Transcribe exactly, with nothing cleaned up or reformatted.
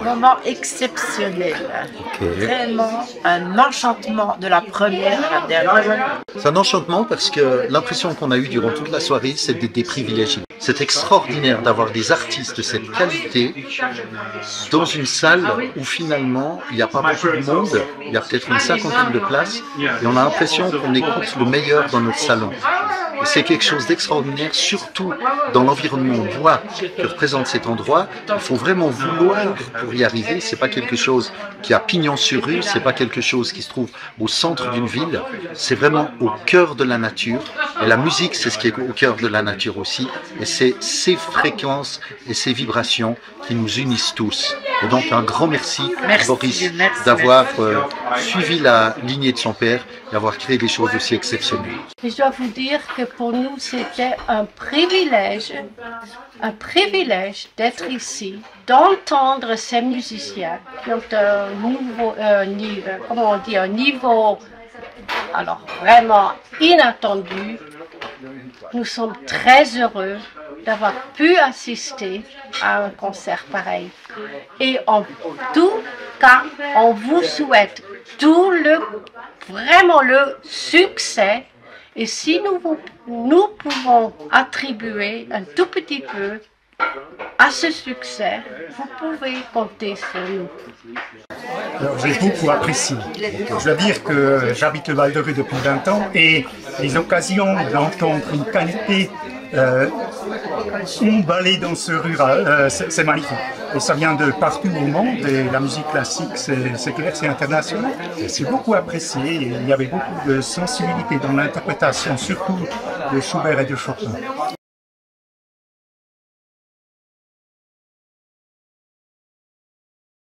moment exceptionnel. Okay. Vraiment un enchantement de la première à la dernière. C'est un enchantement parce que l'impression qu'on a eue durant toute la soirée, c'est d'être des privilégiés. C'est extraordinaire d'avoir des artistes de cette qualité dans une salle où finalement il n'y a pas beaucoup de monde, il y a peut-être une cinquantaine de places et on a l'impression qu'on écoute le meilleur dans notre salon. Et c'est quelque chose d'extraordinaire, surtout dans l'environnement bois que représente cet endroit. Il faut vraiment vouloir pour y arriver. C'est pas quelque chose qui a pignon sur rue, c'est pas quelque chose qui se trouve au centre d'une ville. C'est vraiment au cœur de la nature. Et la musique, c'est ce qui est au cœur de la nature aussi. Et c'est ces fréquences et ces vibrations qui nous unissent tous. Et donc un grand merci, merci Boris, d'avoir euh, suivi la lignée de son père et d'avoir créé des choses aussi exceptionnelles. Je dois vous dire que pour nous, c'était un privilège, un privilège d'être ici, d'entendre ces musiciens qui ont un nouveau, euh, niveau, comment on dit, un niveau, alors vraiment inattendu. Nous sommes très heureux d'avoir pu assister à un concert pareil. Et en tout cas, on vous souhaite tout le, vraiment le succès. Et si nous, nous pouvons attribuer un tout petit peu à ce succès, vous pouvez compter sur nous. Alors, j'ai beaucoup apprécié. Je dois dire que j'habite le Val-de-Rue depuis vingt ans et les occasions d'entendre une qualité euh, on balaye dans ce rural, euh, c'est magnifique. Et ça vient de partout au monde et la musique classique, c'est clair, c'est international. C'est beaucoup apprécié et il y avait beaucoup de sensibilité dans l'interprétation, surtout de Schubert et de Chopin.